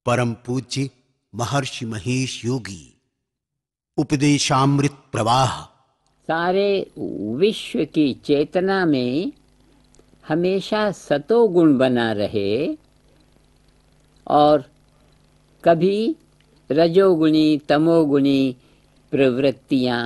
परम पूज्य महर्षि महेश योगी। उपदेशामृत प्रवाह। सारे विश्व की चेतना में हमेशा सतोगुण बना रहे और कभी रजोगुणी तमोगुणी प्रवृत्तियाँ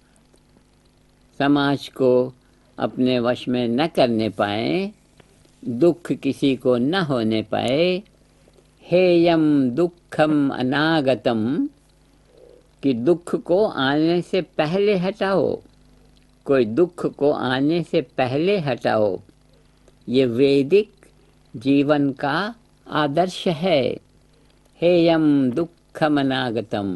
समाज को अपने वश में न करने पाए, दुख किसी को न होने पाए। हेयम दुखम अनागतम, कि दुख को आने से पहले हटाओ, कोई दुख को आने से पहले हटाओ। ये वैदिक जीवन का आदर्श है। हेयम दुखम अनागतम,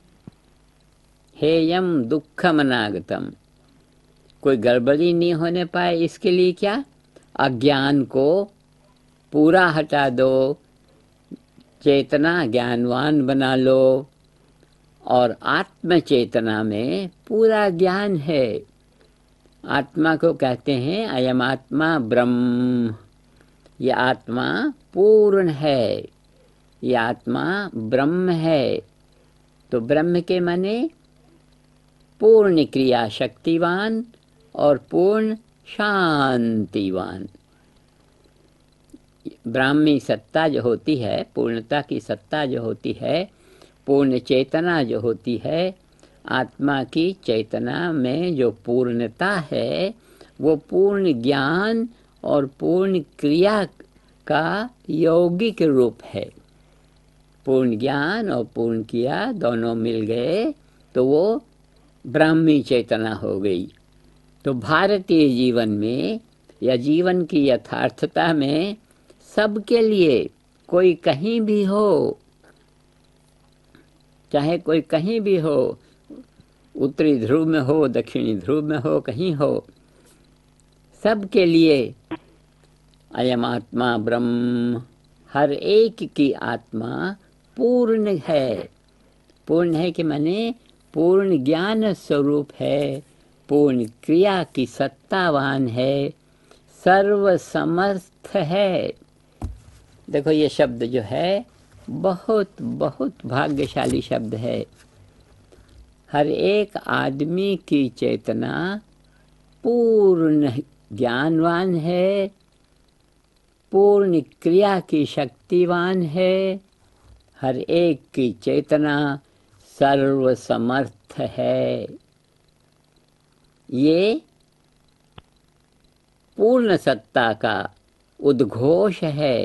हेयम दुखम अनागतम। कोई गड़बड़ी नहीं होने पाए, इसके लिए क्या? अज्ञान को पूरा हटा दो, चेतना ज्ञानवान बना लो। और आत्म चेतना में पूरा ज्ञान है। आत्मा को कहते हैं अयम आत्मा ब्रह्म। ये आत्मा पूर्ण है, ये आत्मा ब्रह्म है। तो ब्रह्म के माने पूर्ण क्रिया शक्तिवान और पूर्ण शांतिवान। ब्राह्मी सत्ता जो होती है, पूर्णता की सत्ता जो होती है, पूर्ण चेतना जो होती है, आत्मा की चेतना में जो पूर्णता है, वो पूर्ण ज्ञान और पूर्ण क्रिया का यौगिक रूप है। पूर्ण ज्ञान और पूर्ण क्रिया दोनों मिल गए तो वो ब्राह्मी चेतना हो गई। तो भारतीय जीवन में या जीवन की यथार्थता में सबके लिए, कोई कहीं भी हो, चाहे कोई कहीं भी हो, उत्तरी ध्रुव में हो, दक्षिणी ध्रुव में हो, कहीं हो, सबके लिए अयम आत्मा ब्रह्म। हर एक की आत्मा पूर्ण है। पूर्ण है कि माने पूर्ण ज्ञान स्वरूप है, पूर्ण क्रिया की सत्तावान है, सर्वसमर्थ है। देखो ये शब्द जो है बहुत बहुत भाग्यशाली शब्द है। हर एक आदमी की चेतना पूर्ण ज्ञानवान है, पूर्ण क्रिया की शक्तिवान है। हर एक की चेतना सर्वसमर्थ है। ये पूर्ण सत्ता का उद्घोष है।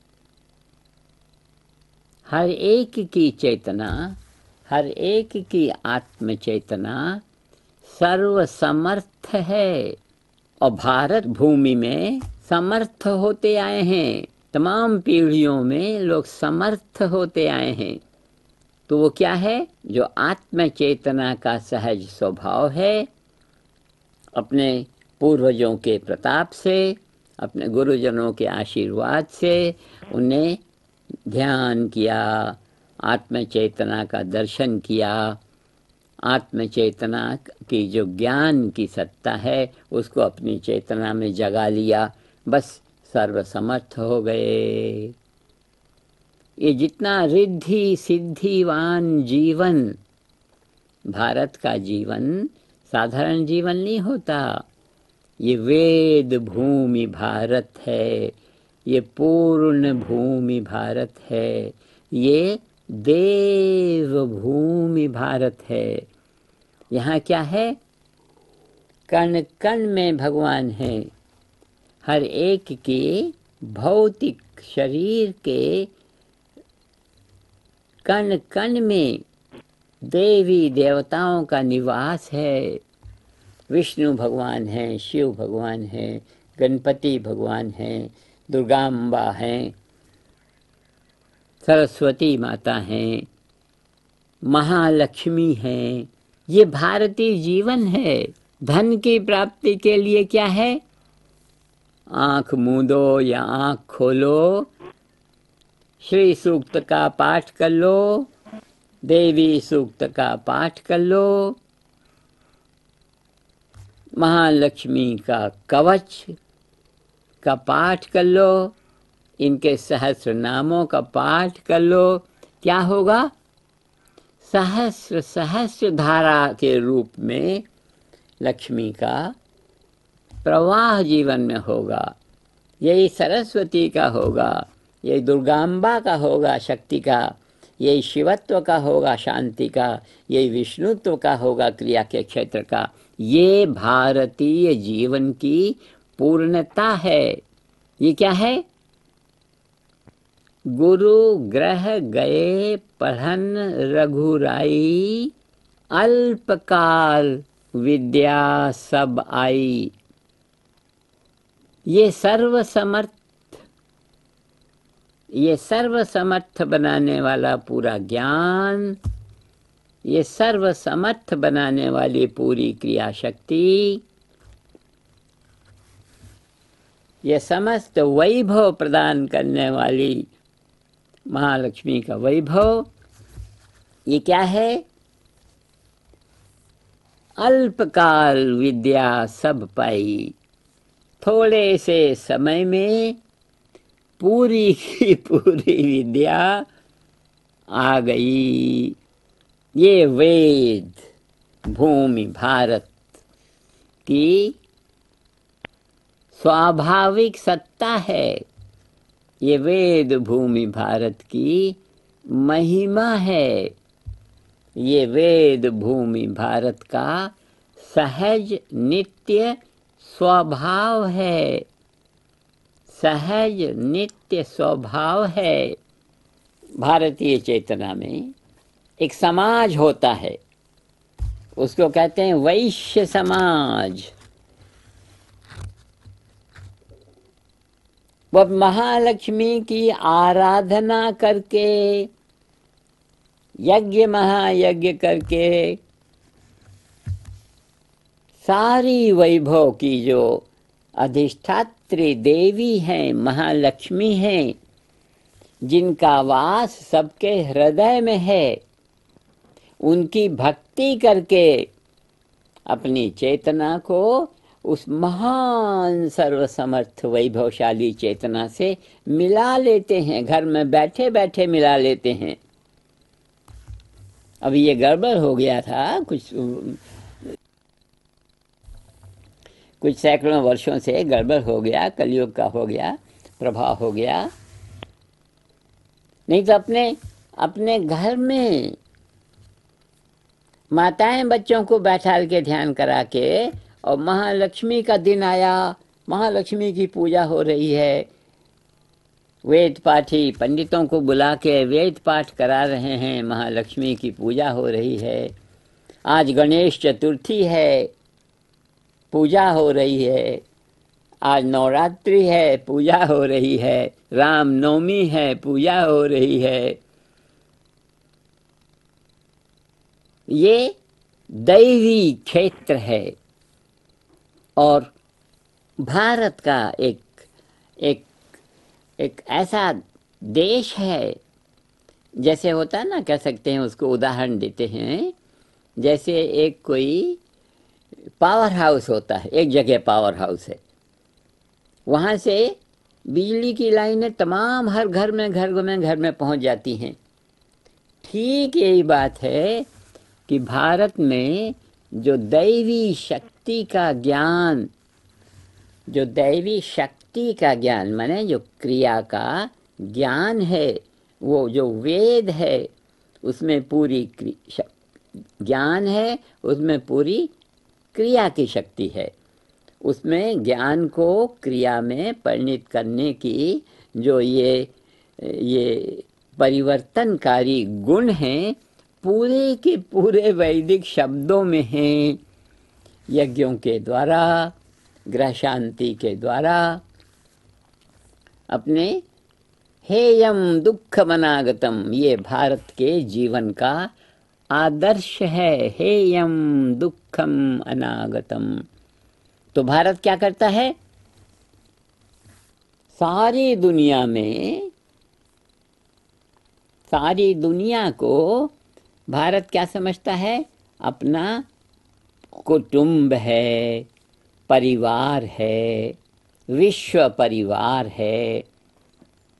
हर एक की चेतना, हर एक की आत्म चेतना सर्वसमर्थ है। और भारत भूमि में समर्थ होते आए हैं। तमाम पीढ़ियों में लोग समर्थ होते आए हैं। तो वो क्या है? जो आत्म चेतना का सहज स्वभाव है, अपने पूर्वजों के प्रताप से, अपने गुरुजनों के आशीर्वाद से उन्हें ध्यान किया, आत्म चेतना का दर्शन किया। आत्म चेतना की जो ज्ञान की सत्ता है, उसको अपनी चेतना में जगा लिया, बस सर्वसमर्थ हो गए। ये जितना रिद्धि सिद्धिवान जीवन, भारत का जीवन साधारण जीवन नहीं होता। ये वेद भूमि भारत है, ये पूर्ण भूमि भारत है, ये देव भूमि भारत है। यहाँ क्या है? कण कण में भगवान है। हर एक के भौतिक शरीर के कण कण में देवी देवताओं का निवास है। विष्णु भगवान हैं, शिव भगवान हैं, गणपति भगवान हैं, दुर्गाम्बा हैं, सरस्वती माता हैं, महालक्ष्मी हैं। ये भारतीय जीवन है। धन की प्राप्ति के लिए क्या है? आँख मूंदो या आँख खोलो, श्री सूक्त का पाठ कर लो, देवी सूक्त का पाठ कर लो, महालक्ष्मी का कवच का पाठ कर लो, इनके सहस्र नामों का पाठ कर लो, क्या होगा? सहस्र सहस्र धारा के रूप में लक्ष्मी का प्रवाह जीवन में होगा। यही सरस्वती का होगा, यही दुर्गांबा का होगा शक्ति का, यही शिवत्व का होगा शांति का, यही विष्णुत्व का होगा क्रिया के क्षेत्र का। ये भारतीय जीवन की पूर्णता है। ये क्या है? गुरु ग्रह गए पढ़न रघुराई, अल्पकाल विद्या सब आई। ये सर्वसमर्थ बनाने वाला पूरा ज्ञान, ये सर्वसमर्थ बनाने वाली पूरी क्रिया शक्ति, ये समस्त वैभव प्रदान करने वाली महालक्ष्मी का वैभव, ये क्या है? अल्पकाल विद्या सब पाई। थोड़े से समय में पूरी की पूरी विद्या आ गई। ये वेद भूमि भारत की स्वाभाविक सत्ता है। ये वेद भूमि भारत की महिमा है। ये वेद भूमि भारत का सहज नित्य स्वभाव है। सहज नित्य स्वभाव है। भारतीय चेतना में एक समाज होता है, उसको कहते हैं वैश्य समाज। वह महालक्ष्मी की आराधना करके, यज्ञ महायज्ञ करके, सारी वैभव की जो अधिष्ठात्री देवी हैं, महालक्ष्मी हैं, जिनका वास सबके हृदय में है, उनकी भक्ति करके अपनी चेतना को उस महान सर्वसमर्थ वैभवशाली चेतना से मिला लेते हैं। घर में बैठे बैठे मिला लेते हैं। अभी ये गड़बड़ हो गया था, कुछ सैकड़ों वर्षों से गड़बड़ हो गया, कलयुग का हो गया, प्रभाव हो गया। नहीं तो अपने घर में माताएं बच्चों को बैठा के ध्यान करा के, और महालक्ष्मी का दिन आया, महालक्ष्मी की पूजा हो रही है, वेद पाठी पंडितों को बुला के वेद पाठ करा रहे हैं, महालक्ष्मी की पूजा हो रही है। आज गणेश चतुर्थी है, पूजा हो रही है। आज नवरात्रि है, पूजा हो रही है। राम नवमी है, पूजा हो रही है। ये दैवी क्षेत्र है और भारत का एक ऐसा देश है, जैसे होता है ना, कह सकते हैं, उसको उदाहरण देते हैं, जैसे एक कोई पावर हाउस होता है, एक जगह पावर हाउस है, वहाँ से बिजली की लाइनें तमाम हर घर में पहुँच जाती हैं। ठीक यही बात है कि भारत में जो दैवी शक्ति का ज्ञान, जो दैवी शक्ति का ज्ञान माने जो क्रिया का ज्ञान है, वो जो वेद है उसमें पूरी ज्ञान है, उसमें पूरी क्रिया की शक्ति है। उसमें ज्ञान को क्रिया में परिणित करने की जो ये परिवर्तनकारी गुण हैं, पूरे के पूरे वैदिक शब्दों में हैं। यज्ञों के द्वारा, ग्रह शांति के द्वारा, अपने हेयम दुःखम अनागतम, ये भारत के जीवन का आदर्श है। हेयम दुःखम अनागतम। तो भारत क्या करता है? सारी दुनिया में, सारी दुनिया को भारत क्या समझता है? अपना कुटुंब है, परिवार है, विश्व परिवार है।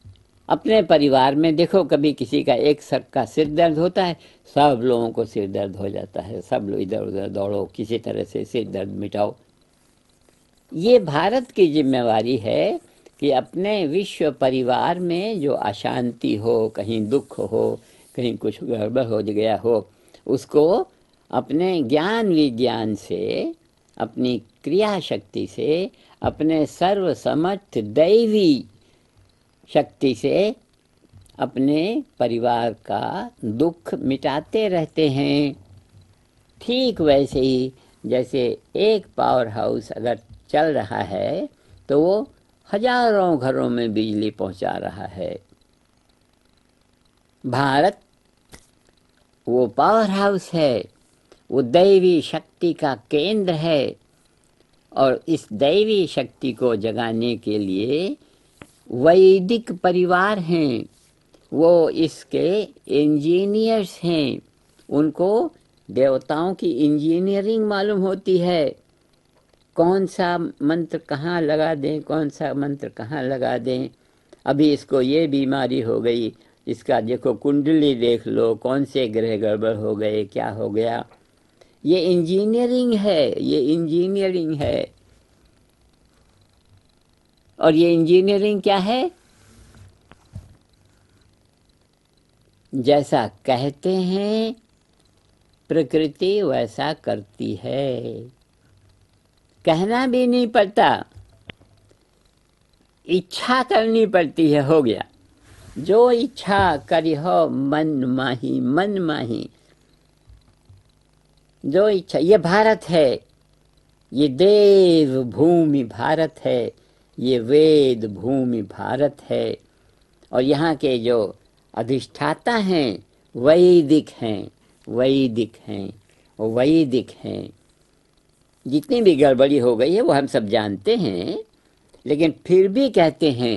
अपने परिवार में देखो, कभी किसी का एक सर का सिर दर्द होता है, सब लोगों को सिर दर्द हो जाता है, सब लोग इधर उधर दौड़ो, किसी तरह से सिर दर्द मिटाओ। ये भारत की जिम्मेवारी है कि अपने विश्व परिवार में जो अशांति हो, कहीं दुख हो, कहीं कुछ गड़बड़ हो गया हो, उसको अपने ज्ञान विज्ञान से, अपनी क्रिया शक्ति से, अपने सर्वसमर्थ दैवी शक्ति से अपने परिवार का दुख मिटाते रहते हैं। ठीक वैसे ही जैसे एक पावर हाउस अगर चल रहा है तो वो हजारों घरों में बिजली पहुंचा रहा है। भारत वो पावर हाउस है, वो दैवी शक्ति का केंद्र है, और इस दैवी शक्ति को जगाने के लिए वैदिक परिवार हैं, वो इसके इंजीनियर्स हैं, उनको देवताओं की इंजीनियरिंग मालूम होती है। कौन सा मंत्र कहाँ लगा दें, कौन सा मंत्र कहाँ लगा दें। अभी इसको ये बीमारी हो गई, इसका देखो कुंडली देख लो, कौन से ग्रह गड़बड़ हो गए, क्या हो गया। ये इंजीनियरिंग है, ये इंजीनियरिंग है। और ये इंजीनियरिंग क्या है? जैसा कहते हैं प्रकृति वैसा करती है, कहना भी नहीं पड़ता, इच्छा करनी पड़ती है, हो गया। जो इच्छा करी हो मन माही, मन माही। जो इच्छा, ये भारत है, ये देव भूमि भारत है, ये वेद भूमि भारत है। और यहाँ के जो अधिष्ठाता हैं वैदिक हैं, वैदिक हैं, वैदिक हैं। जितनी भी गड़बड़ी हो गई है वो हम सब जानते हैं, लेकिन फिर भी कहते हैं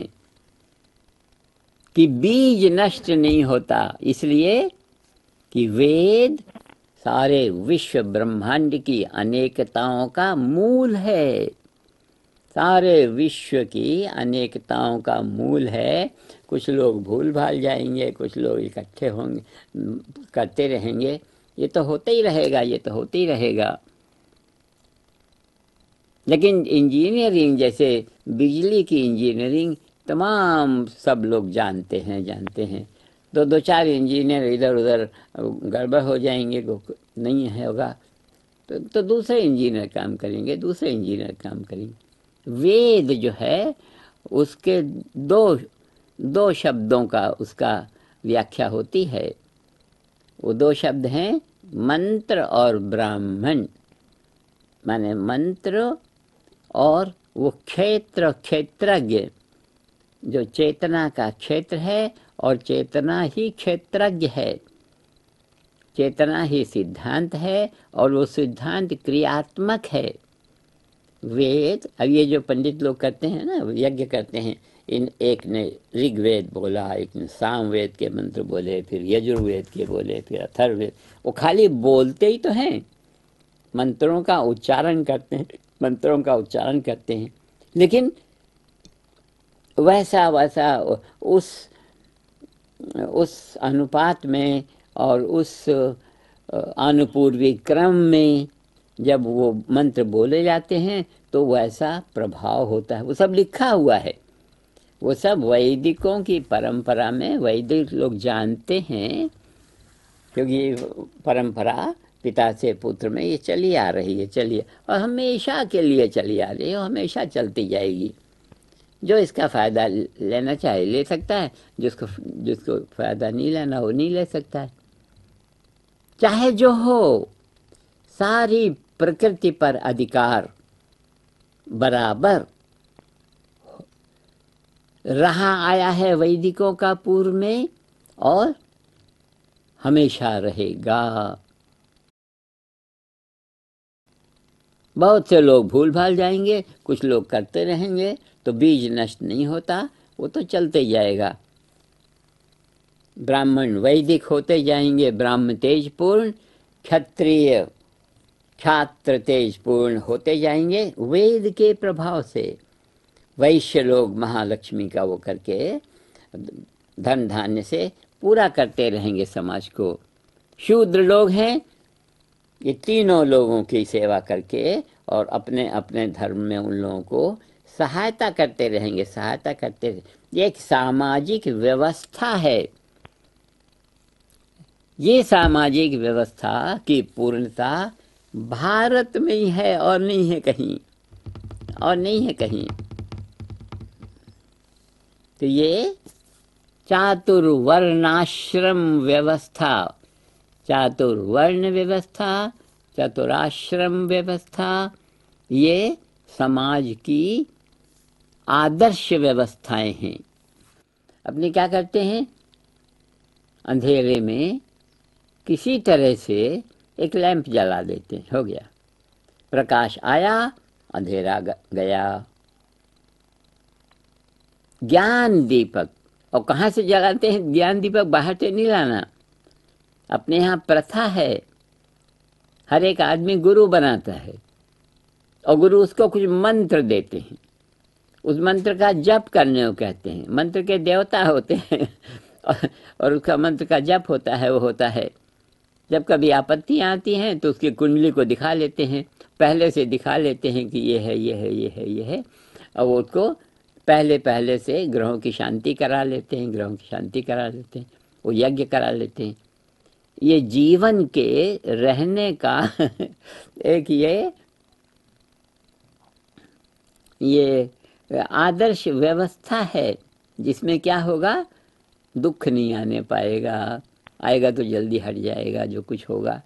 कि बीज नष्ट नहीं होता, इसलिए कि वेद सारे विश्व ब्रह्मांड की अनेकताओं का मूल है, सारे विश्व की अनेकताओं का मूल है। कुछ लोग भूल भाल जाएंगे, कुछ लोग इकट्ठे होंगे, करते रहेंगे, ये तो होते ही रहेगा, ये तो होते ही रहेगा। लेकिन इंजीनियरिंग, जैसे बिजली की इंजीनियरिंग तमाम सब लोग जानते हैं। तो दो चार इंजीनियर इधर उधर गड़बड़ हो जाएंगे, नहीं है होगा, तो दूसरे इंजीनियर काम करेंगे, दूसरे इंजीनियर काम करेंगे। वेद जो है उसके दो शब्दों का उसका व्याख्या होती है। वो दो शब्द हैं मंत्र और ब्राह्मण। माने मंत्र और वो क्षेत्र, क्षेत्रज्ञ, जो चेतना का क्षेत्र है, और चेतना ही क्षेत्रज्ञ है, चेतना ही सिद्धांत है, और वो सिद्धांत क्रियात्मक है। वेद, अब ये जो पंडित लोग करते हैं ना, यज्ञ करते हैं, इन एक ने ऋग्वेद बोला, एक ने सामवेद के मंत्र बोले, फिर यजुर्वेद के बोले, फिर अथर्ववेद। वो खाली बोलते ही तो हैं, मंत्रों का उच्चारण करते हैं, मंत्रों का उच्चारण करते हैं, लेकिन वैसा वैसा उस अनुपात में और उस अनुपूर्वी क्रम में जब वो मंत्र बोले जाते हैं तो वैसा प्रभाव होता है। वो सब लिखा हुआ है, वो सब वैदिकों की परंपरा में वैदिक लोग जानते हैं, क्योंकि परंपरा पिता से पुत्र में ये चली आ रही है, चलिए, और हमेशा के लिए चली आ रही है, हमेशा चलती जाएगी। जो इसका फ़ायदा लेना चाहे ले सकता है, जिसको फ़ायदा नहीं लेना हो नहीं ले सकता है। चाहे जो हो, सारी प्रकृति पर अधिकार बराबर रहा आया है वैदिकों का पूर्व में, और हमेशा रहेगा। बहुत से लोग भूल भाल जाएंगे, कुछ लोग करते रहेंगे, तो बीज नष्ट नहीं होता, वो तो चलते जाएगा। ब्राह्मण वैदिक होते जाएंगे, ब्राह्म तेजपूर्ण, क्षत्रिय छात्र तेजपूर्ण होते जाएंगे वेद के प्रभाव से। वैश्य लोग महालक्ष्मी का वो करके धन धान्य से पूरा करते रहेंगे समाज को। शूद्र लोग हैं, ये तीनों लोगों की सेवा करके और अपने अपने धर्म में उन लोगों को सहायता करते रहेंगे, सहायता करते ये एक सामाजिक व्यवस्था है। ये सामाजिक व्यवस्था की पूर्णता भारत में ही है और नहीं है कहीं, और नहीं है कहीं। तो ये चातुर्वर्णाश्रम व्यवस्था, चातुर्वर्ण व्यवस्था, चतुराश्रम व्यवस्था, ये समाज की आदर्श व्यवस्थाएं हैं। अपने क्या करते हैं, अंधेरे में किसी तरह से एक लैंप जला देते हैं, हो गया, प्रकाश आया, अंधेरा गया। ज्ञान दीपक, और कहाँ से जलाते हैं ज्ञान दीपक, बाहर से नहीं लाना। अपने यहाँ प्रथा है, हर एक आदमी गुरु बनाता है और गुरु उसको कुछ मंत्र देते हैं, उस मंत्र का जप करने को कहते हैं। मंत्र के देवता होते हैं और उसका मंत्र का जप होता है, वो होता है। जब कभी आपत्तियाँ आती हैं तो उसकी कुंडली को दिखा लेते हैं, पहले से दिखा लेते हैं कि ये है, ये है, ये है, ये है, और वो उसको पहले से ग्रहों की शांति करा लेते हैं, ग्रहों की शांति करा लेते हैं, वो यज्ञ करा लेते हैं। ये जीवन के रहने का एक ये आदर्श व्यवस्था है, जिसमें क्या होगा, दुख नहीं आने पाएगा, आएगा तो जल्दी हट जाएगा जो कुछ होगा।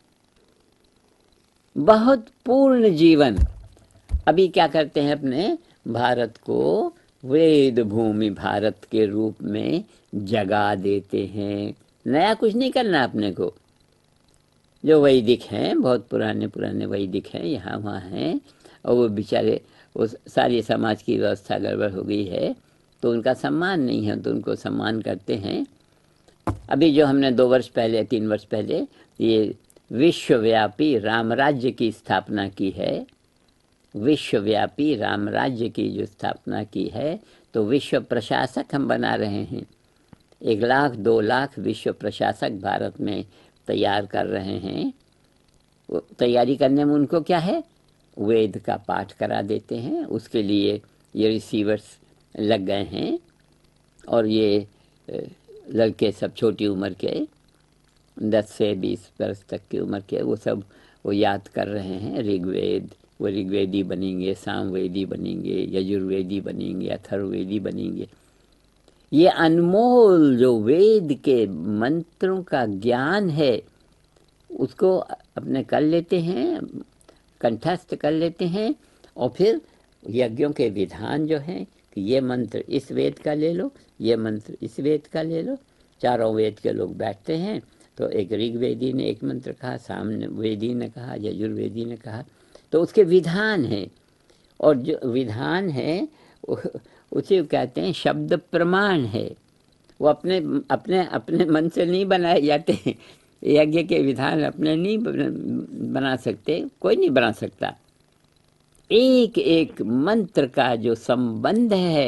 बहुत पूर्ण जीवन। अभी क्या करते हैं, अपने भारत को वेद भूमि भारत के रूप में जगा देते हैं। नया कुछ नहीं करना अपने को। जो वैदिक हैं, बहुत पुराने पुराने वैदिक हैं, यहाँ वहाँ हैं, और वो बेचारे, वो सारी समाज की व्यवस्था गड़बड़ हो गई है, तो उनका सम्मान नहीं है, तो उनको सम्मान करते हैं। अभी जो हमने 2 वर्ष पहले, 3 वर्ष पहले ये विश्वव्यापी राम राज्य की स्थापना की है, विश्वव्यापी राम राज्य की जो स्थापना की है, तो विश्व प्रशासक हम बना रहे हैं। 1 लाख 2 लाख विश्व प्रशासक भारत में तैयार कर रहे हैं। वो तैयारी करने में उनको क्या है, वेद का पाठ करा देते हैं, उसके लिए ये रिसीवर्स लग गए हैं, और ये लड़के सब छोटी उम्र के, 10 से 20 वर्ष तक की उम्र के, वो सब वो याद कर रहे हैं ऋग्वेद। वो ऋग्वेदी बनेंगे, सामवेदी बनेंगे, यजुर्वेदी बनेंगे, अथर्ववेदी बनेंगे। ये अनमोल जो वेद के मंत्रों का ज्ञान है, उसको अपने कर लेते हैं, कंठस्थ कर लेते हैं, और फिर यज्ञों के विधान जो हैं कि ये मंत्र इस वेद का ले लो, ये मंत्र इस वेद का ले लो। चारों वेद के लोग बैठते हैं, तो एक ऋग्वेदी ने एक मंत्र कहा, सामवेदी ने कहा, यजुर्वेदी ने कहा, तो उसके विधान हैं। और जो विधान है उसे कहते हैं शब्द प्रमाण है। वो अपने अपने अपने मन से नहीं बनाए जाते हैं। यज्ञ के विधान अपने नहीं बना सकते, कोई नहीं बना सकता। एक एक मंत्र का जो संबंध है,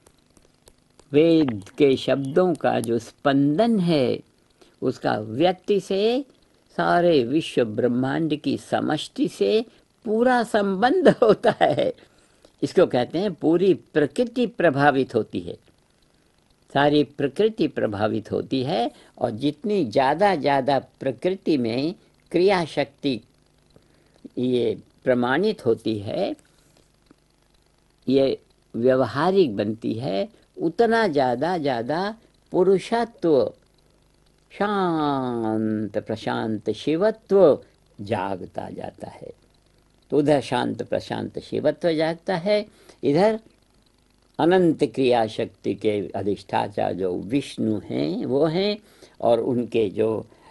वेद के शब्दों का जो स्पंदन है, उसका व्यक्ति से, सारे विश्व ब्रह्मांड की समष्टि से पूरा संबंध होता है। इसको कहते हैं पूरी प्रकृति प्रभावित होती है, सारी प्रकृति प्रभावित होती है। और जितनी ज़्यादा प्रकृति में क्रिया शक्ति ये प्रमाणित होती है, ये व्यवहारिक बनती है, उतना ज़्यादा पुरुषत्व, शांत प्रशांत शिवत्व जागता जाता है। तो उधर शांत प्रशांत शिवत्व जागता है, इधर अनंत क्रिया शक्ति के अधिष्ठाता जो विष्णु हैं वो हैं, और उनके जो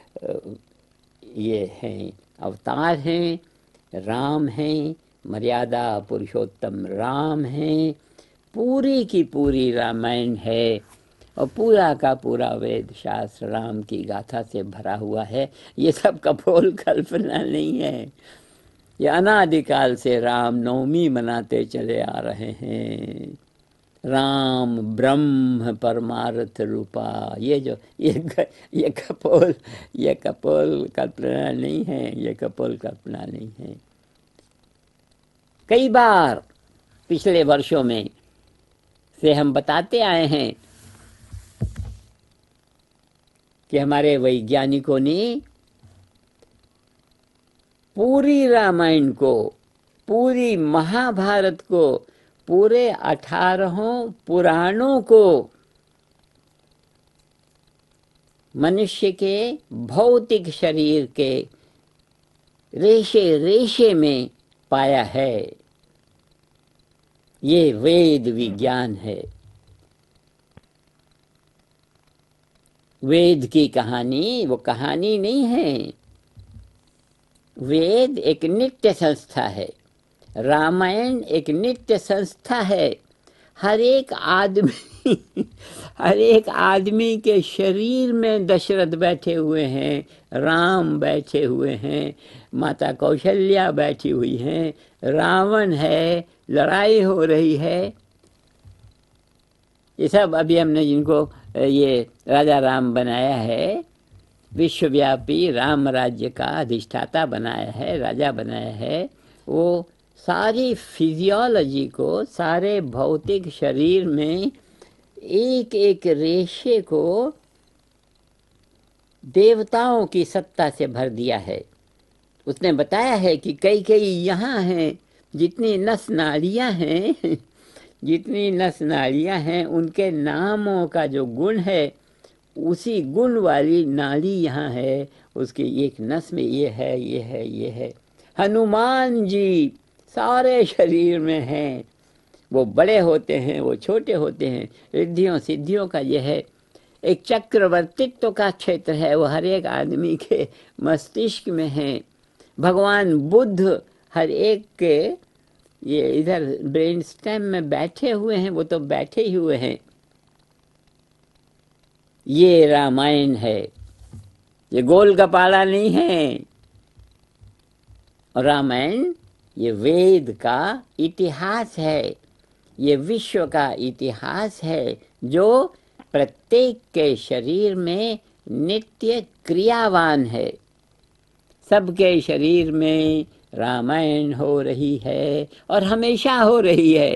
ये हैं अवतार हैं, राम हैं, मर्यादा पुरुषोत्तम राम हैं। पूरी की पूरी रामायण है, और पूरा का पूरा वेद शास्त्र राम की गाथा से भरा हुआ है। ये सब कपोल कल्पना नहीं है, ये अनादिकाल से राम नवमी मनाते चले आ रहे हैं। राम ब्रह्म परमार्थ रूपा। ये कपोल कल्पना नहीं है, ये कपोल कल्पना नहीं है। कई बार पिछले वर्षों में से हम बताते आए हैं कि हमारे वैज्ञानिकों ने पूरी रामायण को, पूरी महाभारत को, पूरे 18 पुराणों को मनुष्य के भौतिक शरीर के रेशे रेशे में पाया है। ये वेद विज्ञान है। वेद की कहानी वो कहानी नहीं है। वेद एक नित्य संस्था है, रामायण एक नित्य संस्था है। हर एक आदमी के शरीर में दशरथ बैठे हुए हैं, राम बैठे हुए हैं, माता कौशल्या बैठी हुई हैं, रावण है, लड़ाई हो रही है। ये सब अभी हमने जिनको ये राजा राम बनाया है, विश्वव्यापी राम राज्य का अधिष्ठाता बनाया है, राजा बनाया है, वो सारी फिजियोलॉजी को, सारे भौतिक शरीर में एक एक रेशे को देवताओं की सत्ता से भर दिया है। उसने बताया है कि कई कई यहाँ हैं, जितनी नस नाड़ियाँ हैं जितनी नस नाड़ियाँ हैं, उनके नामों का जो गुण है, उसी गुण वाली नाड़ी यहाँ है। उसकी एक नस में ये है, ये है, ये है। हनुमान जी सारे शरीर में हैं, वो बड़े होते हैं, वो छोटे होते हैं, रिद्धियों सिद्धियों का ये है। एक चक्रवर्तित्व का क्षेत्र है, वो हर एक आदमी के मस्तिष्क में है। भगवान बुद्ध हर एक के ये इधर ब्रेन स्टेम में बैठे हुए हैं, वो तो बैठे ही हुए हैं। ये रामायण है, ये गोल गपाला नहीं है। और रामायण ये वेद का इतिहास है, ये विश्व का इतिहास है, जो प्रत्येक के शरीर में नित्य क्रियावान है। सबके शरीर में रामायण हो रही है और हमेशा हो रही है।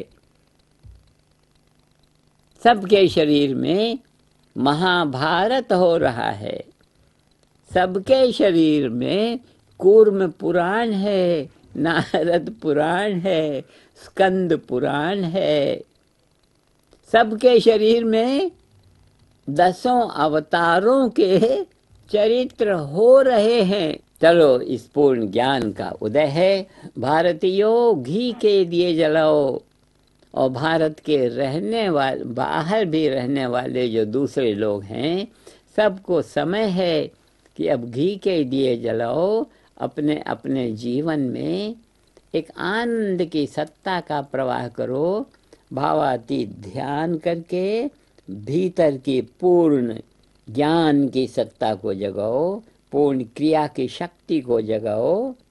सबके शरीर में महाभारत हो रहा है। सबके शरीर में कूर्म पुराण है, नारद पुराण है, स्कंद पुराण है। सबके शरीर में 10 अवतारों के चरित्र हो रहे हैं। चलो, इस पूर्ण ज्ञान का उदय है। भारतीयों, घी के दिए जलाओ। और भारत के रहने वाले, बाहर भी रहने वाले जो दूसरे लोग हैं, सबको समय है कि अब घी के दिए जलाओ। अपने अपने जीवन में एक आनंद की सत्ता का प्रवाह करो। भावातीत ध्यान करके भीतर की पूर्ण ज्ञान की सत्ता को जगाओ, पूर्ण क्रिया की शक्ति को जगाओ।